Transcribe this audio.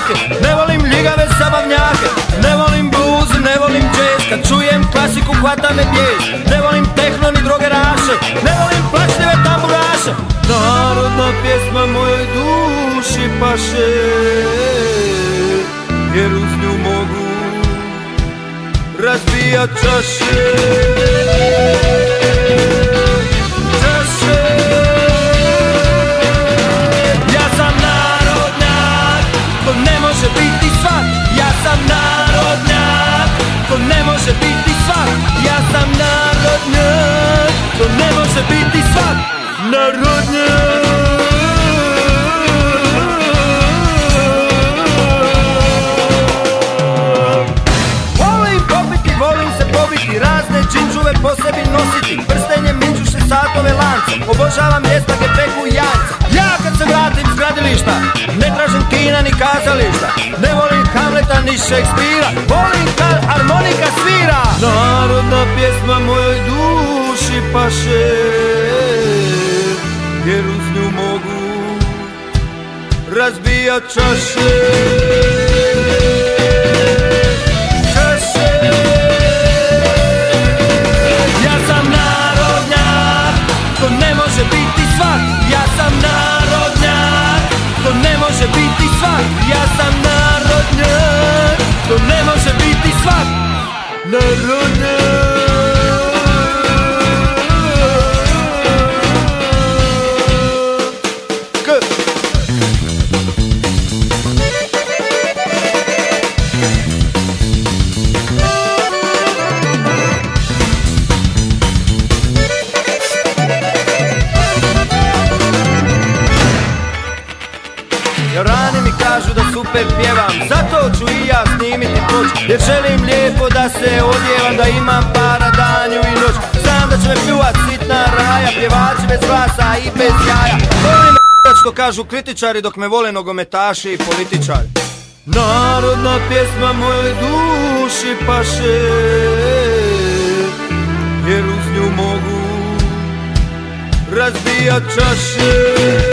bake. Ne volim ljigave zabavnjake, ne volim blues, ne volim jazz. Kad čujem klasiku hvata me bijes. Ne volim tehno ni drogeraše, ne volim plačljive tamburaše. Narodna pjesma mojoj duši paše, jer uz nju mogu razbijat čaše. Ja sam narodnjak, ko ne može biti svak. Ja sam narodnjak, ko ne može biti svak. Ja sam narodnjak, ko ne može biti svak. Narodnjak. Razne džinđuve po sebi nositi, prstenje minđuše satove lance. Obožavam mjesta gdje peku jajca. Ja kad se vratim s gradilišta, ne tražim kina ni kazališta. Ne volim Hamleta ni Šekspira, volim kad harmonika svira. Narodna pjesma mojoj duši paše, jer uz nju mogu razbijat čaše. Ja sam narodnjak, to ne može biti svak. Ja sam narodnjak, to ne može biti svak. Narodnjak. Rani mi kažu da super pjevam, zato ću i ja snimiti ploč. Jer želim lijepo da se odjevam, da imam para danju i noć. Znam da će me pljuvat sitna raja, pjevači bez glasa i bez jaja. Voli me kurac što kažu kritičari, dok me vole nogometaši i političari. Narodna pjesma mojoj duši paše, jer uz nju mogu razbijat čaše.